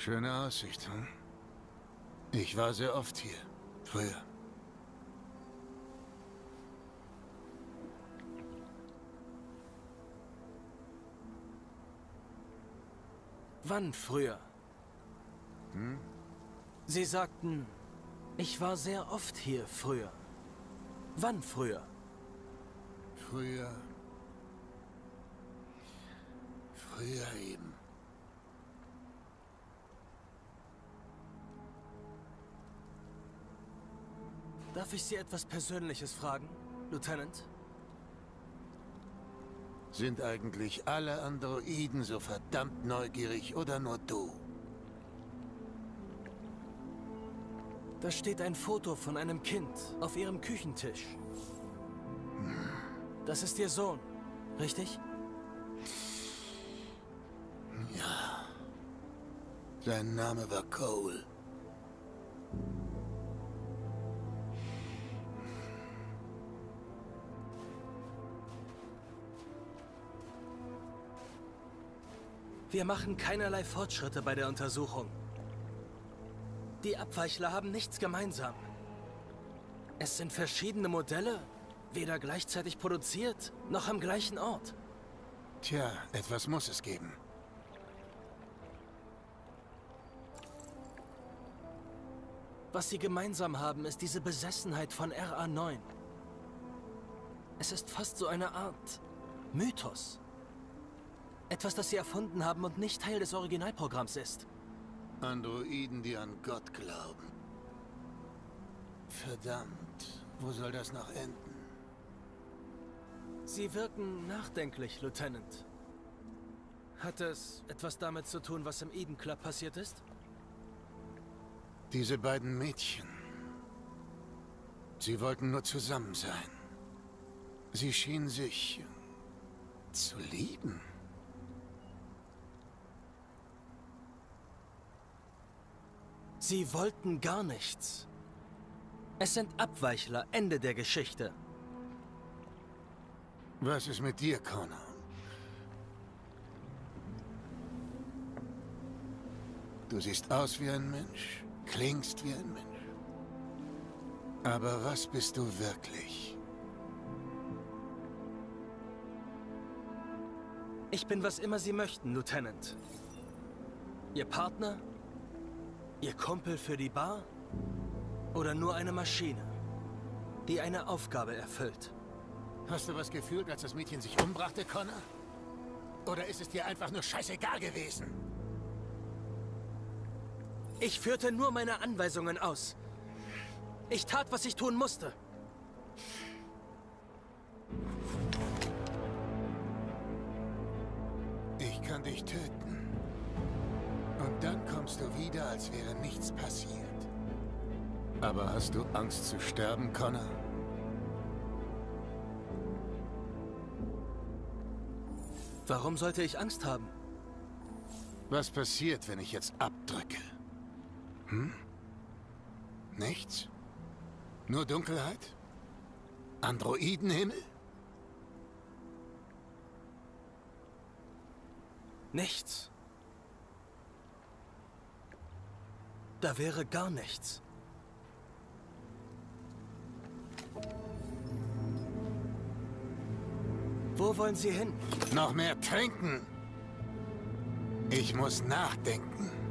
Schöne Aussicht, hm? Ich war sehr oft hier. Früher. Wann früher? Hm? Sie sagten, ich war sehr oft hier früher. Wann früher? Früher eben. Darf ich Sie etwas Persönliches fragen, Lieutenant? Sind eigentlich alle Androiden so verdammt neugierig oder nur du? Da steht ein Foto von einem Kind auf Ihrem Küchentisch. Das ist Ihr Sohn, richtig? Ja. Sein Name war Cole. Wir machen keinerlei Fortschritte bei der Untersuchung. Die Abweichler haben nichts gemeinsam. Es sind verschiedene Modelle, weder gleichzeitig produziert, noch am gleichen Ort. Tja, etwas muss es geben. Was sie gemeinsam haben, ist diese Besessenheit von RA9. Es ist fast so eine Art Mythos. Etwas, das sie erfunden haben und nicht Teil des Originalprogramms ist. Androiden, die an Gott glauben. Verdammt, wo soll das noch enden? Sie wirken nachdenklich, Lieutenant. Hat es etwas damit zu tun, was im Eden Club passiert ist? Diese beiden Mädchen. Sie wollten nur zusammen sein. Sie schienen sich zu lieben. Sie wollten gar nichts. Es sind Abweichler, Ende der Geschichte. Was ist mit dir, Connor? Du siehst aus wie ein Mensch, klingst wie ein Mensch. Aber was bist du wirklich? Ich bin, was immer Sie möchten, Lieutenant. Ihr Partner? Ihr Kumpel für die Bar? Oder nur eine Maschine, die eine Aufgabe erfüllt? Hast du was gefühlt, als das Mädchen sich umbrachte, Connor? Oder ist es dir einfach nur scheißegal gewesen? Ich führte nur meine Anweisungen aus. Ich tat, was ich tun musste. Ich kann dich töten. Und dann kommst du wieder, als wäre nichts passiert. Aber hast du Angst zu sterben, Connor? Warum sollte ich Angst haben? Was passiert, wenn ich jetzt abdrücke? Hm? Nichts? Nur Dunkelheit? Androidenhimmel? Nichts. Da wäre gar nichts. Wo wollen Sie hin? Noch mehr trinken! Ich muss nachdenken.